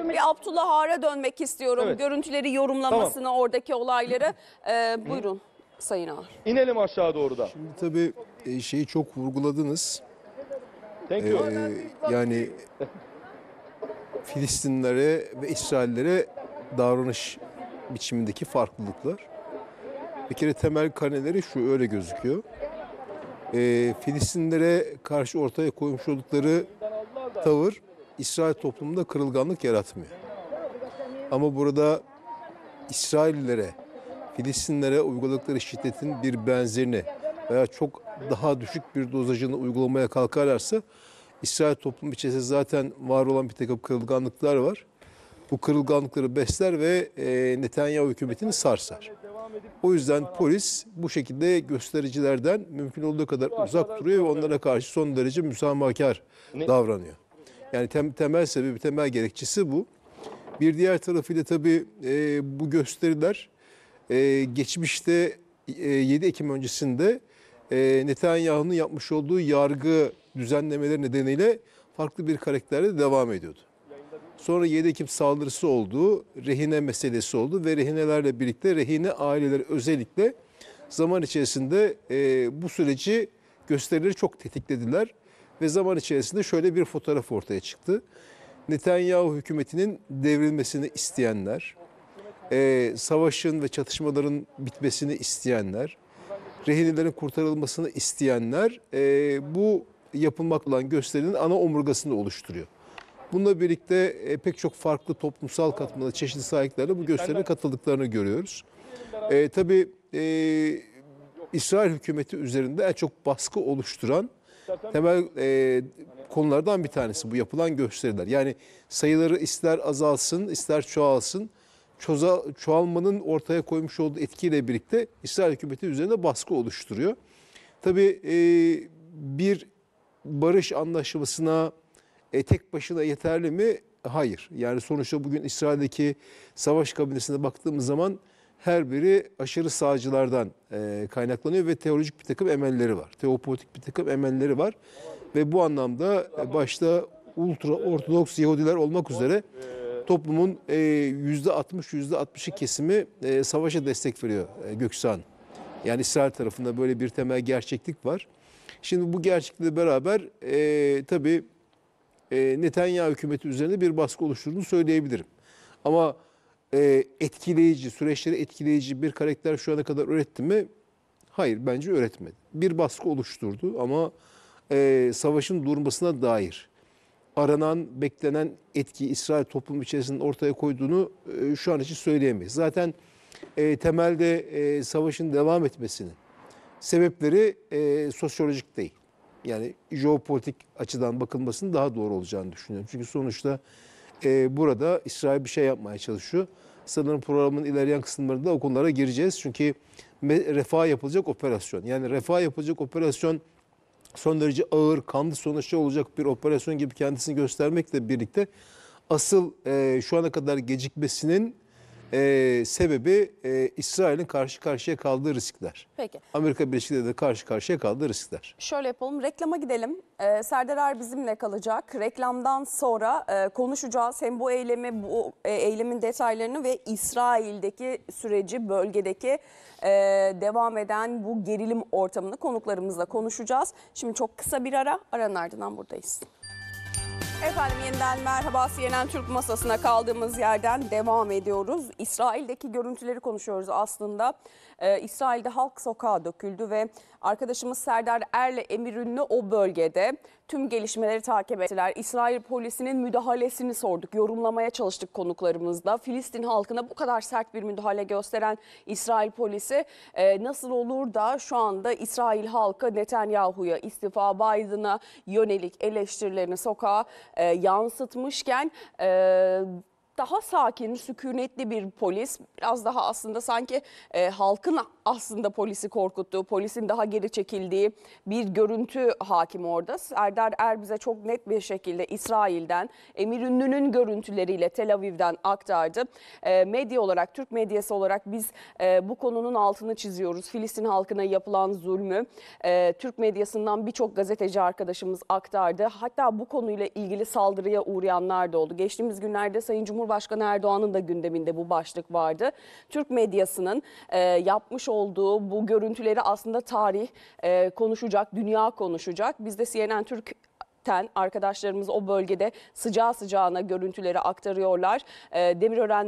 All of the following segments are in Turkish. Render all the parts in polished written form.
Bir Abdullah Har'a dönmek istiyorum. Evet. Görüntüleri yorumlamasını, oradaki olayları. Buyurun Sayın Ağar. İnelim aşağı doğru da. Şimdi tabii şeyi çok vurguladınız. Thank you. Yani Filistinlilere ve İsraillere davranış biçimindeki farklılıklar. Bir kere temel karneleri şu, öyle gözüküyor. Filistinlilere karşı ortaya koymuş oldukları tavır İsrail toplumunda kırılganlık yaratmıyor. Ama burada İsraillilere, Filistinlilere uyguladıkları şiddetin bir benzerini veya çok daha düşük bir dozajını uygulamaya kalkarlarsa İsrail toplumu içerisinde zaten var olan bir takım kırılganlıklar var. Bu kırılganlıkları besler ve Netanyahu hükümetini sarsar. O yüzden polis bu şekilde göstericilerden mümkün olduğu kadar uzak duruyor ve onlara karşı son derece müsamahakar davranıyor. Yani temel sebebi, temel gerekçesi bu. Bir diğer tarafıyla tabii bu gösteriler geçmişte 7 Ekim öncesinde Netanyahu'nun yapmış olduğu yargı düzenlemeleri nedeniyle farklı bir karakterde devam ediyordu. Sonra 7 Ekim saldırısı oldu, rehine meselesi oldu ve rehinelerle birlikte rehine aileleri özellikle zaman içerisinde bu süreci, gösterileri çok tetiklediler. Ve zaman içerisinde şöyle bir fotoğraf ortaya çıktı. Netanyahu hükümetinin devrilmesini isteyenler, savaşın ve çatışmaların bitmesini isteyenler, rehinelerin kurtarılmasını isteyenler bu yapılmakta olan gösterinin ana omurgasını oluşturuyor. Bununla birlikte pek çok farklı toplumsal katmanlı çeşitli sahiplerle bu gösterine katıldıklarını görüyoruz. Tabii İsrail hükümeti üzerinde en çok baskı oluşturan temel konulardan bir tanesi bu yapılan gösteriler. Yani sayıları ister azalsın, ister çoğalsın, çoğalmanın ortaya koymuş olduğu etkiyle birlikte İsrail hükümeti üzerinde baskı oluşturuyor. Tabii bir barış anlaşmasına tek başına yeterli mi? Hayır. Yani sonuçta bugün İsrail'deki savaş kabinesine baktığımız zaman her biri aşırı sağcılardan kaynaklanıyor ve teolojik bir takım emelleri var. Teopolitik bir takım emelleri var. Ve bu anlamda başta ultra ortodoks Yahudiler olmak üzere toplumun %60'ı kesimi savaşa destek veriyor Göksan. Yani İsrail tarafında böyle bir temel gerçeklik var. Şimdi bu gerçeklikle beraber tabii Netanyahu hükümeti üzerinde bir baskı oluşturduğunu söyleyebilirim. Ama etkileyici, süreçleri etkileyici bir karakter şu ana kadar üretti mi? Hayır, bence üretmedi. Bir baskı oluşturdu ama savaşın durmasına dair aranan, beklenen etki İsrail toplumu içerisinde ortaya koyduğunu şu an için söyleyemeyiz. Zaten temelde savaşın devam etmesinin sebepleri sosyolojik değil. Yani jeopolitik açıdan bakılmasının daha doğru olacağını düşünüyorum. Çünkü sonuçta burada İsrail bir şey yapmaya çalışıyor. Sanırım programın ilerleyen kısımlarında o konulara gireceğiz. Çünkü refah yapılacak operasyon. Yani refah yapılacak operasyon son derece ağır, kanlı sonuçta olacak bir operasyon gibi kendisini göstermekle birlikte asıl şu ana kadar gecikmesinin sebebi İsrail'in karşı karşıya kaldığı riskler. Peki. Amerika Birleşik Devletleri'de karşı karşıya kaldığı riskler. Şöyle yapalım, reklama gidelim. Serdar Er bizimle kalacak. Reklamdan sonra konuşacağız hem bu eylemi, bu eylemin detaylarını ve İsrail'deki süreci, bölgedeki devam eden bu gerilim ortamını konuklarımızla konuşacağız. Şimdi çok kısa bir ara, aranın ardından buradayız. Efendim yeniden merhaba, CNN Türk masasına kaldığımız yerden devam ediyoruz. İsrail'deki görüntüleri konuşuyoruz aslında. İsrail'de halk sokağa döküldü ve arkadaşımız Serdar Er'le Emir Ünlü o bölgede tüm gelişmeleri takip ettiler. İsrail polisinin müdahalesini sorduk, yorumlamaya çalıştık konuklarımızla. Filistin halkına bu kadar sert bir müdahale gösteren İsrail polisi nasıl olur da şu anda İsrail halkı Netanyahu'ya, istifa Biden'a yönelik eleştirilerini sokağa yansıtmışken daha sakin, sükunetli bir polis. Biraz daha aslında sanki halkın aslında polisi korkuttuğu, polisin daha geri çekildiği bir görüntü hakim orada. Serdar bize çok net bir şekilde İsrail'den, Emir Ünlü'nün görüntüleriyle Tel Aviv'den aktardı. Medya olarak, Türk medyası olarak biz bu konunun altını çiziyoruz. Filistin halkına yapılan zulmü Türk medyasından birçok gazeteci arkadaşımız aktardı. Hatta bu konuyla ilgili saldırıya uğrayanlar da oldu. Geçtiğimiz günlerde Sayın Cumhurbaşkanı Erdoğan'ın da gündeminde bu başlık vardı. Türk medyasının yapmış olduğu bu görüntüleri aslında tarih konuşacak, dünya konuşacak. Biz de CNN Türk'ten arkadaşlarımız o bölgede sıcağı sıcağına görüntüleri aktarıyorlar. Demirören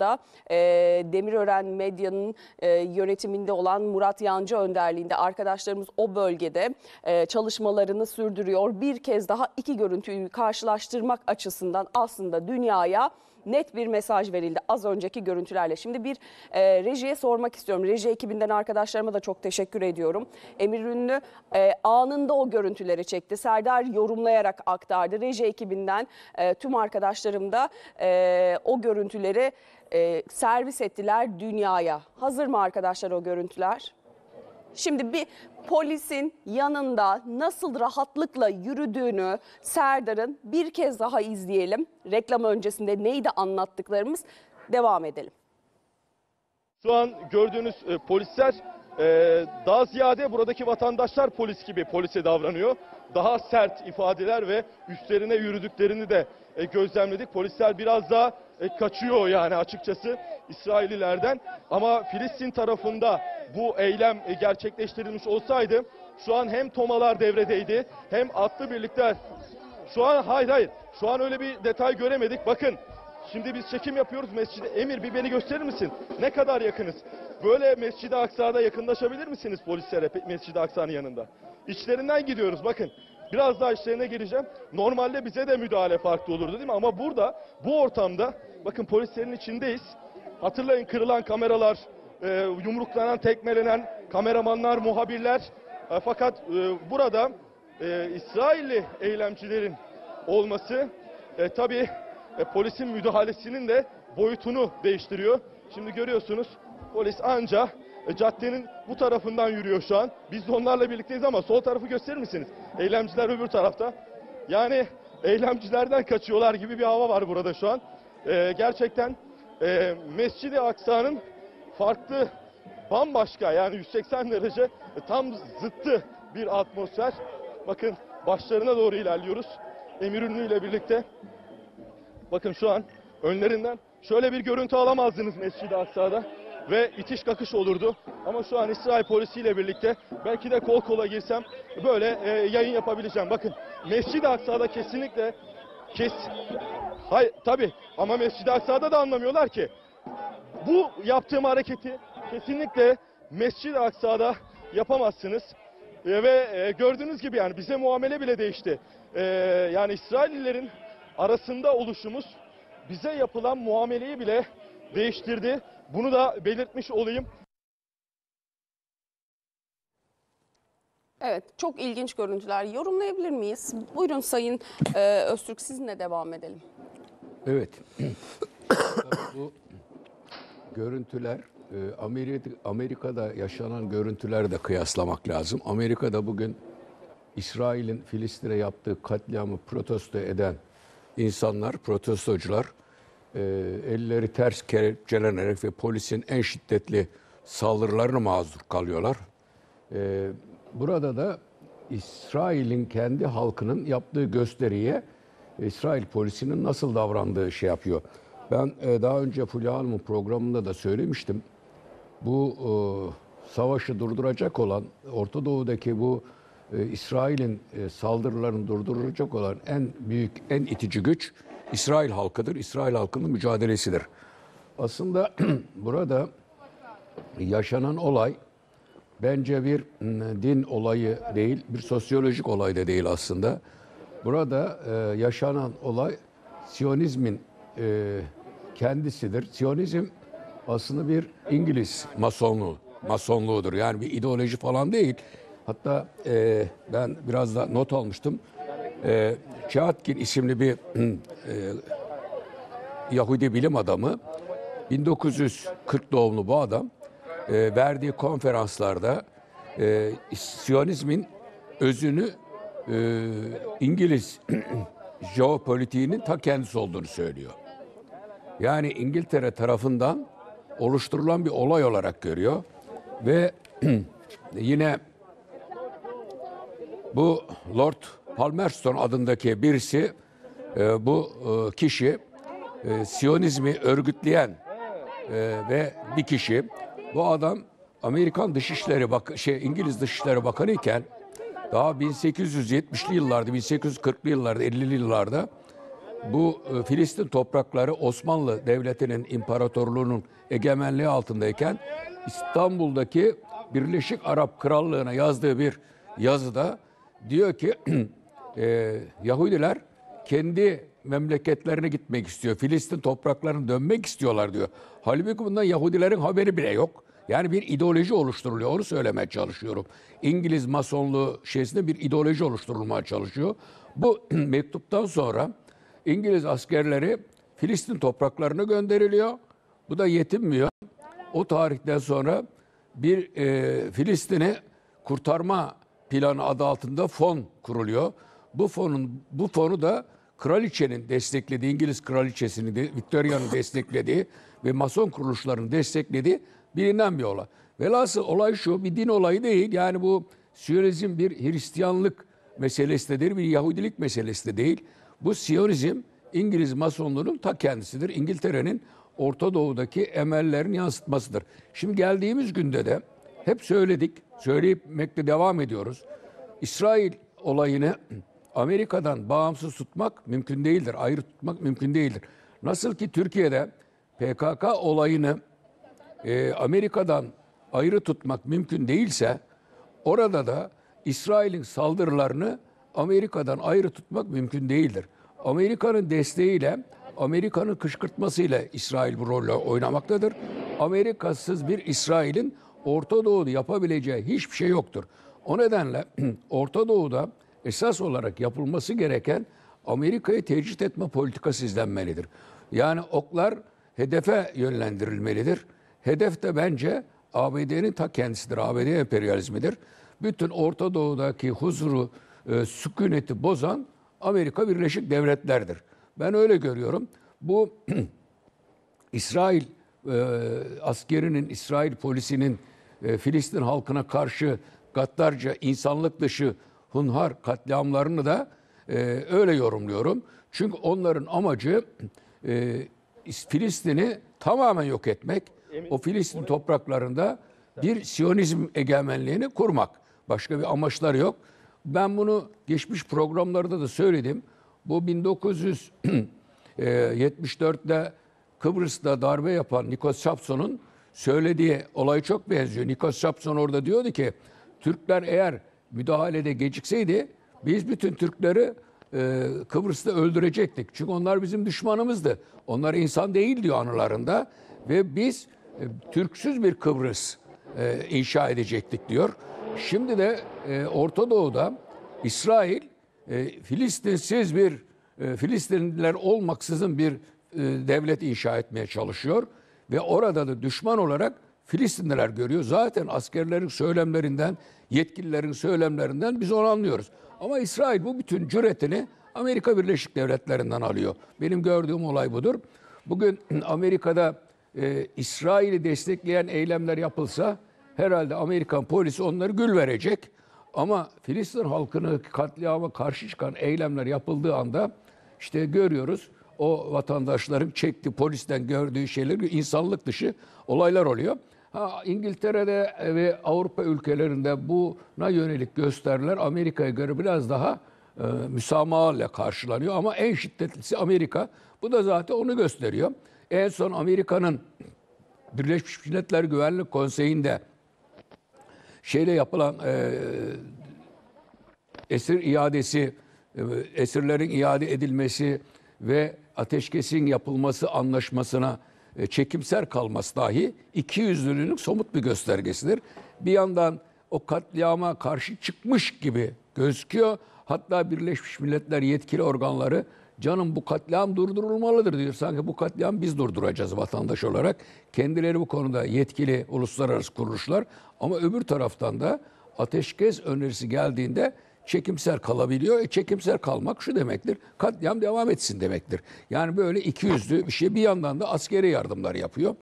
Medya'nın yönetiminde olan Murat Yancı önderliğinde arkadaşlarımız o bölgede çalışmalarını sürdürüyor. Bir kez daha iki görüntüyü karşılaştırmak açısından aslında dünyaya net bir mesaj verildi az önceki görüntülerle. Şimdi bir rejiye sormak istiyorum. Reji ekibinden arkadaşlarıma da çok teşekkür ediyorum. Emir Ünlü anında o görüntüleri çekti. Serdar yorumlayarak aktardı. Reji ekibinden tüm arkadaşlarım da o görüntüleri servis ettiler dünyaya. Hazır mı arkadaşlar o görüntüler? Şimdi bir polisin yanında nasıl rahatlıkla yürüdüğünü Serdar'ın bir kez daha izleyelim. Reklam öncesinde neydi anlattıklarımız, devam edelim. Şu an gördüğünüz polisler daha ziyade buradaki vatandaşlar polis gibi polise davranıyor. Daha sert ifadeler ve üstlerine yürüdüklerini de gözlemledik. Polisler biraz daha kaçıyor yani açıkçası İsraillilerden. Ama Filistin tarafında bu eylem gerçekleştirilmiş olsaydı şu an hem tomalar devredeydi hem atlı birlikler. Şu an hayır şu an öyle bir detay göremedik. Bakın şimdi biz çekim yapıyoruz Mescid-i Emir, bir beni gösterir misin? Ne kadar yakınız? Böyle Mescid-i Aksa'da yakınlaşabilir misiniz polislere Mescid-i Aksa'nın yanında? İçlerinden gidiyoruz bakın. Biraz daha içlerine gireceğim. Normalde bize de müdahale farklı olurdu değil mi? Ama burada bu ortamda bakın polislerin içindeyiz. Hatırlayın kırılan kameralar, yumruklanan, tekmelenen kameramanlar, muhabirler. Fakat burada İsrailli eylemcilerin olması tabii polisin müdahalesinin de boyutunu değiştiriyor. Şimdi görüyorsunuz polis anca caddenin bu tarafından yürüyor şu an. Biz de onlarla birlikteyiz ama sol tarafı gösterir misiniz? Eylemciler öbür tarafta. Yani eylemcilerden kaçıyorlar gibi bir hava var burada şu an. Gerçekten Mescid-i Aksa'nın farklı, bambaşka yani 180 derece tam zıttı bir atmosfer. Bakın başlarına doğru ilerliyoruz. Emir Ünlü ile birlikte. Bakın şu an önlerinden şöyle bir görüntü alamazdınız Mescid-i Aksa'da ve itiş kakış olurdu. Ama şu an İsrail polisiyle birlikte belki de kol kola girsem böyle yayın yapabileceğim. Bakın Mescid-i Aksa'da kesinlikle hayır tabii ama Mescid-i Aksa'da da anlamıyorlar ki. Bu yaptığım hareketi kesinlikle Mescid-i Aksa'da yapamazsınız. Ve gördüğünüz gibi yani bize muamele bile değişti. Yani İsraillilerin arasında oluşumuz bize yapılan muameleyi bile değiştirdi. Bunu da belirtmiş olayım. Evet, çok ilginç görüntüler. Yorumlayabilir miyiz? Buyurun Sayın Öztürk, sizinle devam edelim. Evet. Bu görüntüler Amerika'da yaşanan görüntüler de kıyaslamak lazım. Amerika'da bugün İsrail'in Filistin'e yaptığı katliamı protesto eden insanlar, protestocular elleri ters kelepçelenerek ve polisin en şiddetli saldırılarına mazur kalıyorlar. Burada da İsrail'in kendi halkının yaptığı gösteriye İsrail polisinin nasıl davrandığı şey yapıyor. Ben daha önce Fulya Hanım'ın programında da söylemiştim. Bu savaşı durduracak olan, Orta Doğu'daki bu İsrail'in saldırılarını durduracak olan en büyük, en itici güç İsrail halkıdır. İsrail halkının mücadelesidir. Aslında burada yaşanan olay bence bir din olayı değil, bir sosyolojik olay da değil aslında. Burada yaşanan olay Siyonizmin kendisidir. Siyonizm aslında bir İngiliz masonluğudur. Yani bir ideoloji falan değil. Hatta ben biraz da not almıştım. Çatkin isimli bir Yahudi bilim adamı, 1940 doğumlu bu adam, verdiği konferanslarda Siyonizmin özünü İngiliz jeopolitiğinin ta kendisi olduğunu söylüyor. Yani İngiltere tarafından oluşturulan bir olay olarak görüyor ve yine bu Lord Palmerston adındaki birisi, bu kişi Siyonizmi örgütleyen ve bir kişi. Bu adam Amerikan Dışişleri İngiliz Dışişleri Bakanı iken daha 1870'li yıllarda, 1840'lı yıllarda, 50'li yıllarda bu Filistin toprakları Osmanlı Devleti'nin imparatorluğunun egemenliği altındayken İstanbul'daki Birleşik Arap Krallığı'na yazdığı bir yazıda diyor ki Yahudiler kendi memleketlerine gitmek istiyor. Filistin topraklarına dönmek istiyorlar diyor. Halbuki bundan Yahudilerin haberi bile yok. Yani bir ideoloji oluşturuluyor. Onu söylemeye çalışıyorum. İngiliz masonluğu şeysinde bir ideoloji oluşturulmaya çalışıyor. Bu mektuptan sonra İngiliz askerleri Filistin topraklarına gönderiliyor. Bu da yetinmiyor. O tarihten sonra bir Filistin'i kurtarma planı adı altında fon kuruluyor. Bu fonu da kraliçenin desteklediği, İngiliz kraliçesini de Victoria'nın desteklediği ve mason kuruluşlarının desteklediği bilinen bir olay. Velhasıl olay şu, bir din olayı değil. Yani bu Siyonizm bir Hristiyanlık meselesidir, bir Yahudilik meselesi de değil. Bu Siyonizm İngiliz masonluğunun ta kendisidir. İngiltere'nin Orta Doğu'daki emellerini yansıtmasıdır. Şimdi geldiğimiz günde de hep söyledik, söyleyip devam ediyoruz. İsrail olayını Amerika'dan bağımsız tutmak mümkün değildir, ayrı tutmak mümkün değildir. Nasıl ki Türkiye'de PKK olayını Amerika'dan ayrı tutmak mümkün değilse, orada da İsrail'in saldırılarını Amerika'dan ayrı tutmak mümkün değildir. Amerika'nın desteğiyle, Amerika'nın kışkırtmasıyla İsrail bu rolü oynamaktadır. Amerikasız bir İsrail'in Orta Doğu'da yapabileceği hiçbir şey yoktur. O nedenle Orta Doğu'da esas olarak yapılması gereken Amerika'yı tecrit etme politikası izlenmelidir. Yani oklar hedefe yönlendirilmelidir. Hedef de bence ABD'nin ta kendisidir. ABD emperyalizmidir. Bütün Orta Doğu'daki huzuru, sükuneti bozan Amerika Birleşik Devletler'dir. Ben öyle görüyorum. Bu İsrail askerinin, İsrail polisinin Filistin halkına karşı gaddarca, insanlık dışı hunhar katliamlarını da öyle yorumluyorum. Çünkü onların amacı Filistin'i tamamen yok etmek, o Filistin topraklarında bir Siyonizm egemenliğini kurmak. Başka bir amaçları yok. Ben bunu geçmiş programlarda da söyledim. Bu 1974'te Kıbrıs'ta darbe yapan Nikos Chapson'un söylediği olay çok benziyor. Nikos Chapson orada diyordu ki Türkler eğer müdahalede gecikseydi biz bütün Türkleri Kıbrıs'ta öldürecektik. Çünkü onlar bizim düşmanımızdı. Onlar insan değil diyor anılarında. Ve biz Türksüz bir Kıbrıs inşa edecektik diyor. Şimdi de Orta Doğu'da İsrail Filistinsiz bir Filistinliler olmaksızın bir devlet inşa etmeye çalışıyor. Ve orada da düşman olarak Filistinliler görüyor. Zaten askerlerin söylemlerinden, yetkililerin söylemlerinden biz onu anlıyoruz. Ama İsrail bu bütün cüretini Amerika Birleşik Devletleri'nden alıyor. Benim gördüğüm olay budur. Bugün Amerika'da İsrail'i destekleyen eylemler yapılsa herhalde Amerikan polisi onları gül verecek. Ama Filistin halkını katliama karşı çıkan eylemler yapıldığı anda işte görüyoruz o vatandaşların çektiği polisten gördüğü şeyler insanlık dışı olaylar oluyor. İngiltere'de ve Avrupa ülkelerinde buna yönelik gösteriler Amerika'ya göre biraz daha müsamaha karşılanıyor. Ama en şiddetlisi Amerika. Bu da zaten onu gösteriyor. En son Amerika'nın Birleşmiş Milletler Güvenlik Konseyi'nde yapılan esir iadesi, esirlerin iade edilmesi ve ateşkesin yapılması anlaşmasına çekimser kalması dahi ikiyüzlülüğün somut bir göstergesidir. Bir yandan o katliama karşı çıkmış gibi gözüküyor. Hatta Birleşmiş Milletler yetkili organları canım bu katliam durdurulmalıdır diyor. Sanki bu katliam biz durduracağız vatandaş olarak. Kendileri bu konuda yetkili uluslararası kuruluşlar, ama öbür taraftan da ateşkes önerisi geldiğinde çekimser kalabiliyor. Çekimser kalmak şu demektir: katliam devam etsin demektir. Yani böyle ikiyüzlü bir şey. Bir yandan da askeri yardımlar yapıyor.